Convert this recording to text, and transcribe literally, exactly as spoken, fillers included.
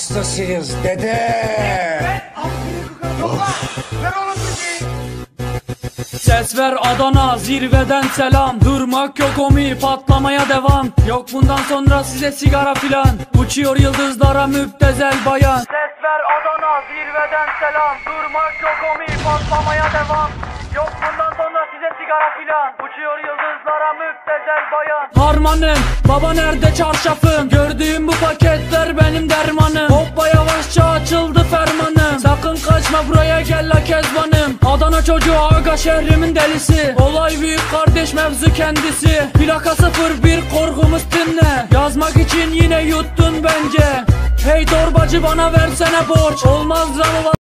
hastasıyız dede. Ses ver Adana, zirveden selam. Durmak yok omi, patlamaya devam. Yok bundan sonra size sigara filan. Uçuyor yıldızlara müptezel bayan. Ses ver Adana, zirveden selam. Durmak yok omi, patlamaya devam. Yok bundan sonra size sigara filan. Uçuyor yıldızlara müptezel bayan. Harmanım, baba nerede çarşafım? Gördüğüm bu paketler benim dermanım. Hoppa yavaşça açıldı fermanım. Sakın kaçma buraya gel la kezbanım. Adana çocuğu aga şehrimin delisi. Olay büyük kardeş mevzu kendisi. Plaka sıfır bir korkumuz dinle. Yazmak için yine yuttun bence. Hey torbacı bana versene borç. Olmaz lan